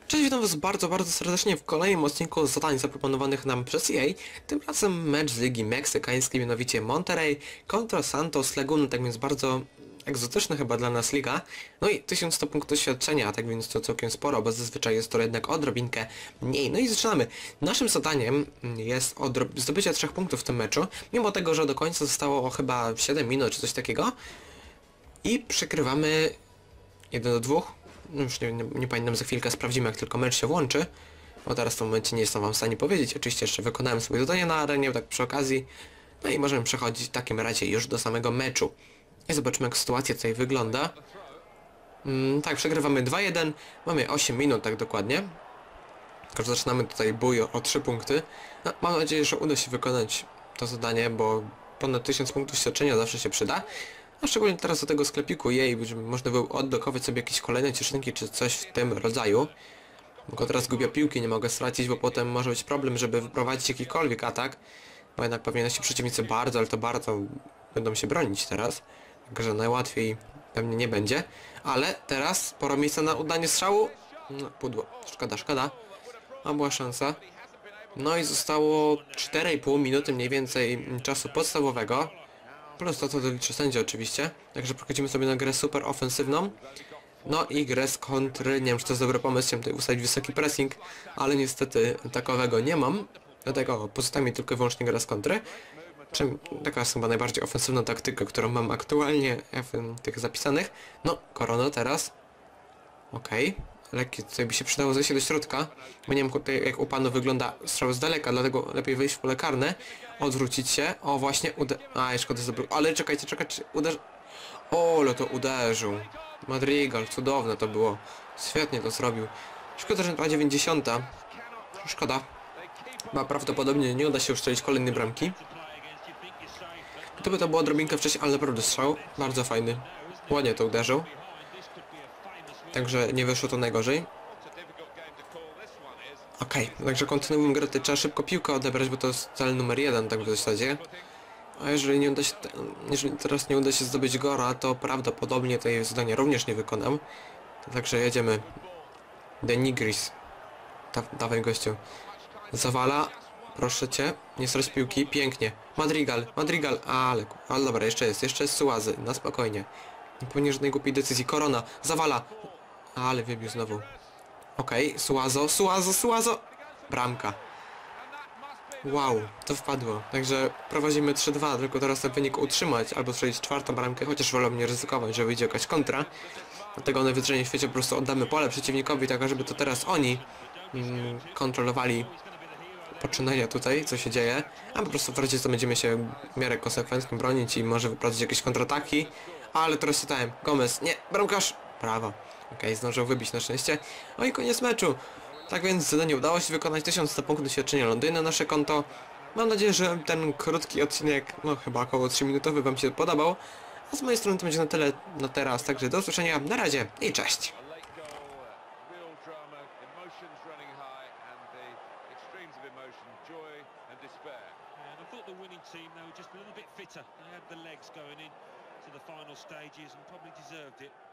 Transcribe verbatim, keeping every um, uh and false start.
Cześć, witam was bardzo, bardzo serdecznie w kolejnym odcinku zadań zaproponowanych nam przez E A. Tym razem mecz z Ligi Meksykańskiej, mianowicie Monterrey kontra Santos Laguna, tak więc bardzo egzotyczna chyba dla nas liga. No i tysiąc sto punktów doświadczenia, tak więc to całkiem sporo, bo zazwyczaj jest to jednak odrobinkę mniej. No i zaczynamy. Naszym zadaniem jest zdobycie trzech punktów w tym meczu, mimo tego, że do końca zostało chyba siedem minut czy coś takiego. I przegrywamy jeden do dwóch. No już nie, nie, nie pamiętam, za chwilkę sprawdzimy, jak tylko mecz się włączy. Bo teraz w tym momencie nie jestem wam w stanie powiedzieć. Oczywiście jeszcze wykonałem sobie zadanie na arenie, tak przy okazji. No i możemy przechodzić w takim razie już do samego meczu. I zobaczymy, jak sytuacja tutaj wygląda. Mm, tak, przegrywamy dwa jeden. Mamy osiem minut, tak dokładnie. Tylko że zaczynamy tutaj bój o, o trzy punkty. No, mam nadzieję, że uda się wykonać to zadanie, bo ponad tysiąc punktów świadczenia zawsze się przyda. A szczególnie teraz do tego sklepiku jej, żeby można było odblokować sobie jakieś kolejne cieszynki czy coś w tym rodzaju. Tylko teraz gubię piłki, nie mogę stracić, bo potem może być problem, żeby wyprowadzić jakikolwiek atak. Bo jednak pewnie nasi przeciwnicy bardzo, ale to bardzo będą się bronić teraz. Także najłatwiej pewnie nie będzie. Ale teraz sporo miejsca na udanie strzału. No, pudło. Szkoda, szkoda. A była szansa. No i zostało cztery i pół minuty mniej więcej czasu podstawowego. Plus to, co doliczy sędzia oczywiście. Także przechodzimy sobie na grę super ofensywną. No i grę z kontry. Nie wiem, czy to jest dobry pomysł, chciałem tutaj ustawić wysoki pressing, ale niestety takowego nie mam. Dlatego pozostaje mi tylko i wyłącznie gra z kontry. Czym taka jest chyba najbardziej ofensywna taktyka, którą mam aktualnie w tych zapisanych. No, Korona teraz. Okej. Okay. Lekkie tutaj by się przydało zejść do środka, bo nie wiem tutaj, jak u panu wygląda strzał z daleka, dlatego lepiej wyjść w pole karne, odwrócić się, o właśnie uda... A, szkoda zabrał, ale czekajcie, czekajcie, uderz... O, ale to uderzył. Madrigal, cudowne to było. Świetnie to zrobił. Szkoda, że na dziewięćdziesiąta. Szkoda. Chyba prawdopodobnie nie uda się uszczelić kolejnej bramki. Gdyby to było odrobinkę wcześniej, ale naprawdę strzał bardzo fajny. Ładnie to uderzył. Także nie wyszło to najgorzej. Okej, okay, także kontynuujemy grę, trzeba szybko piłkę odebrać, bo to jest cel numer jeden, tak w zasadzie. A jeżeli nie uda się, jeżeli teraz nie uda się zdobyć gora, to prawdopodobnie tej zadania również nie wykonam. Także jedziemy. Denigris. Da, dawaj gościu. Zawala. Proszę cię. Nie strać piłki. Pięknie. Madrigal. Madrigal. Ale, ale dobra, jeszcze jest. Jeszcze jest Suazy. Na spokojnie. Nie powinien żadnej głupiej decyzji. Korona. Zawala. Ale wybił znowu. Okej. Okay. Suazo. Suazo. Suazo. Bramka. Wow, to wpadło. Także prowadzimy trzy dwa, tylko teraz ten wynik utrzymać albo strzelić czwartą bramkę, chociaż wolę nie ryzykować, że wyjdzie jakaś kontra. Dlatego najwyżej w świecie po prostu oddamy pole przeciwnikowi, tak żeby to teraz oni mm, kontrolowali poczynania tutaj, co się dzieje, a po prostu w razie co będziemy się w miarę konsekwentnie bronić i może wyprowadzić jakieś kontrataki. Ale teraz czytałem. Gomez, nie, bramkarz! Brawo. Okej, okay, zdążył wybić na szczęście. No i koniec meczu. Tak więc zadanie udało się wykonać, tysiąc sto punktów doświadczenia Londynu na nasze konto. Mam nadzieję, że ten krótki odcinek, no chyba około trzy minutowy wam się podobał. A z mojej strony to będzie na tyle na teraz, także do usłyszenia, na razie i cześć! To the final stages and probably deserved it.